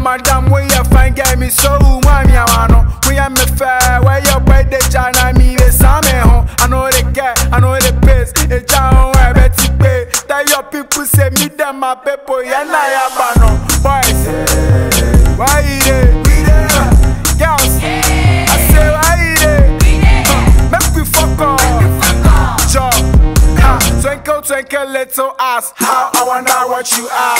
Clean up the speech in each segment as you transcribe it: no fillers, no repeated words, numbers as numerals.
madam, where you find get me so mommy amano. We am me fair, where your birthday jana me the same home. I know they get, I know they pace. It's down where Betty pay. That your people say me them my people, yeah na ya bano. Boys, why they? Girls, I say why they? Make we fuck off. Job, twinkle twinkle little ass. How I wonder what you are.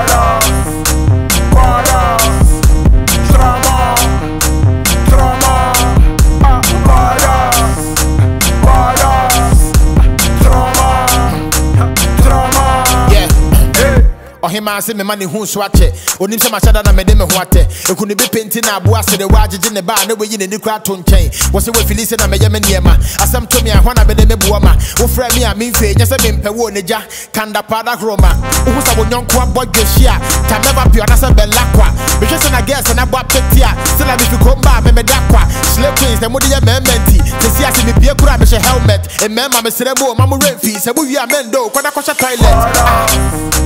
Hima say me money who swache onim se machada na me de me ho ate ekunu be penti na abo ase de wajeje ne ba na we yi ne nikra to nchen wo se we filise na me ye me niema asem to me ahwa na be de me buoma wo fra me a me mfe nya se me mpe wo neja kanda pada kroma wo sa wo nyonko abodwehia ta never pure na se belakwa be hwe se na guess na bo petia se la me fi komba me dakwa slave queens dem de ye mementi se si ase me bie kura be she helmet e mema me serebo ma mo remfi se bo wi amendo kwada kwasha toilet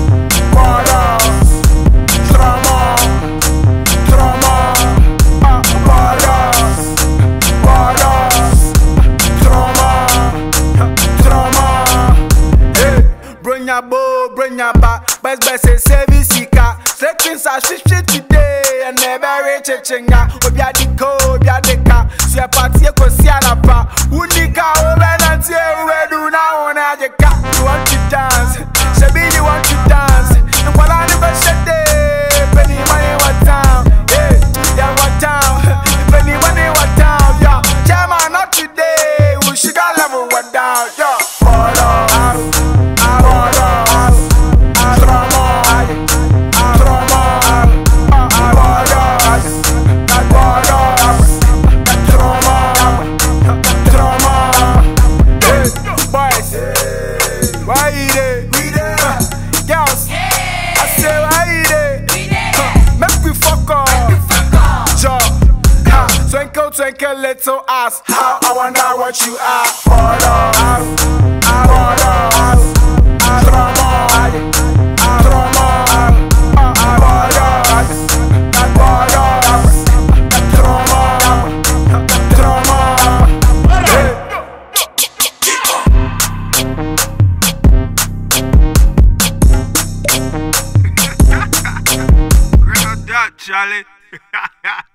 Bring your back, best say service sika. Seconds are shit today and never reach a chinga. Obia di ko, obia de ka. Si a party ko si anapa. Unika over and tear we do now on a jeka. You want to dance, Sabi you want to dance. And what I never said there, penny money what town, yeah what town. Penny money what town, yeah. Chairman not today, we should got level what down, yeah. Twinkle little ass. How I wonder what you are. Charlie.